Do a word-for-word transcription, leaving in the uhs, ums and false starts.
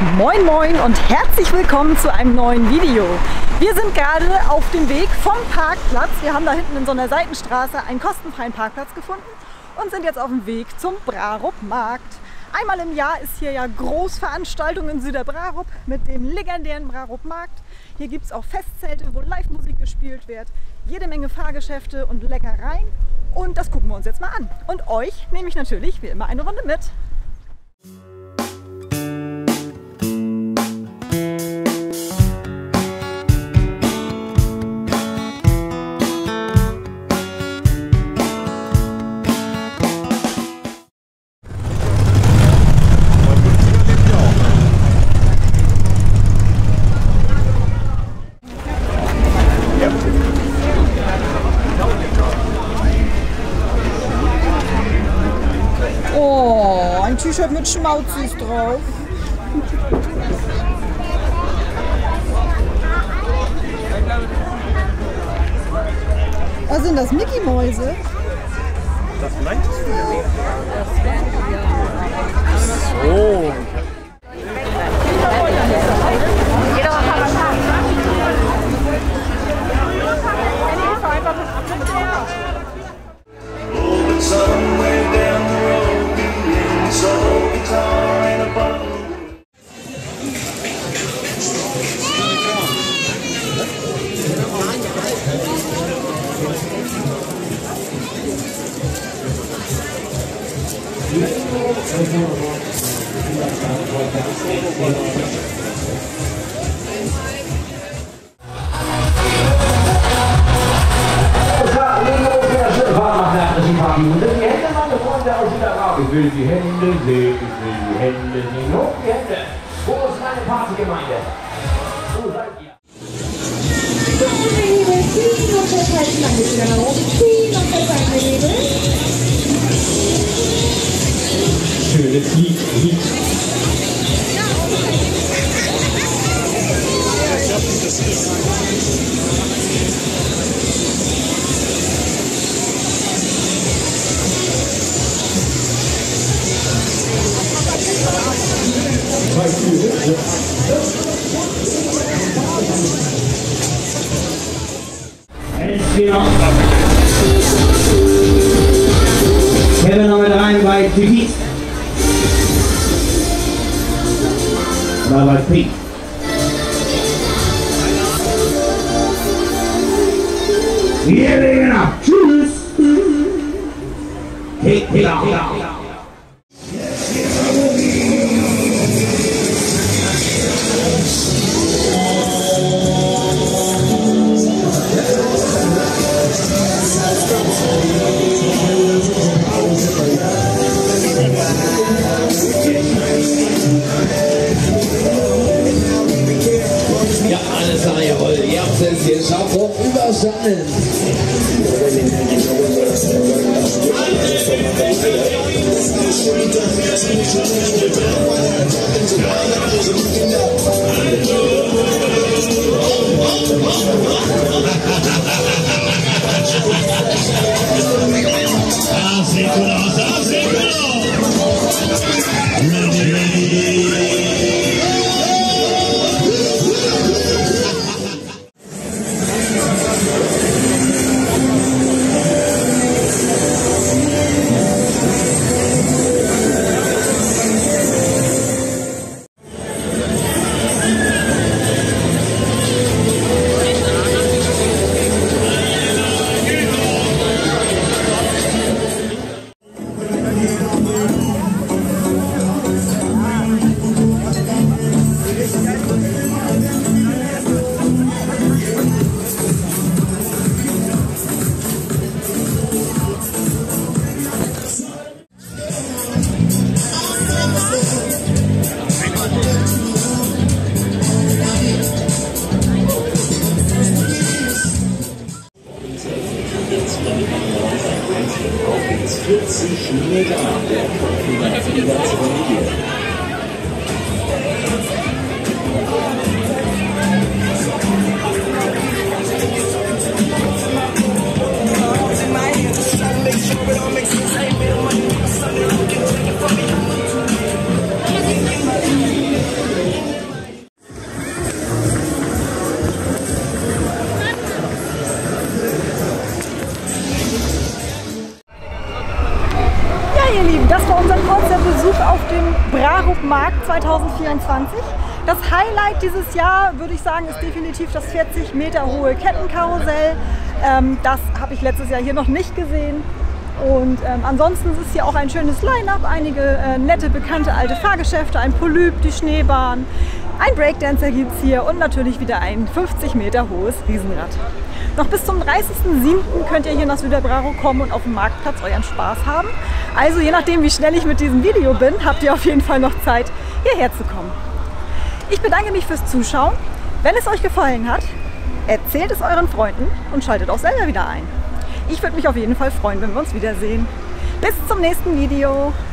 Moin Moin und herzlich willkommen zu einem neuen Video. Wir sind gerade auf dem Weg vom Parkplatz. Wir haben da hinten in so einer Seitenstraße einen kostenfreien Parkplatz gefunden und sind jetzt auf dem Weg zum Brarup-Markt. Einmal im Jahr ist hier ja Großveranstaltung in Süderbrarup mit dem legendären Brarup-Markt. Hier gibt es auch Festzelte, wo Live-Musik gespielt wird, jede Menge Fahrgeschäfte und Leckereien. Und das gucken wir uns jetzt mal an. Und euch nehme ich natürlich wie immer eine Runde mit. Oh, ein T-Shirt mit Schmauzis drauf. Was sind das, Mickey-Mäuse? Das meintest du ja nicht. So. Ich will die Hände sehen, ich will die Hände sehen, hoch die Hände. Wo ist meine Partygemeinde? Wo seid ihr? Schönes Lied, Lied. Kevin noch mit rein bei Tiki. Oder bei Pink. Wir legen ab. Tschüss. Hey, hey, hey. Ja, alles klar, jawohl. Ihr habt es geschafft und überstanden. Das sieht gut aus, das sieht gut aus. Ready, ready. Park zweitausendvierundzwanzig. Das Highlight dieses Jahr, würde ich sagen, ist definitiv das vierzig Meter hohe Kettenkarussell. Ähm, das habe ich letztes Jahr hier noch nicht gesehen. Und ähm, ansonsten ist hier auch ein schönes Line-Up, einige äh, nette, bekannte alte Fahrgeschäfte, ein Polyp, die Schneebahn, ein Breakdancer gibt es hier und natürlich wieder ein fünfzig Meter hohes Riesenrad. Noch bis zum dreißigsten siebten könnt ihr hier nach Süderbraro kommen und auf dem Marktplatz euren Spaß haben. Also je nachdem, wie schnell ich mit diesem Video bin, habt ihr auf jeden Fall noch Zeit, hierher zu kommen. Ich bedanke mich fürs Zuschauen. Wenn es euch gefallen hat, erzählt es euren Freunden und schaltet auch selber wieder ein. Ich würde mich auf jeden Fall freuen, wenn wir uns wiedersehen. Bis zum nächsten Video.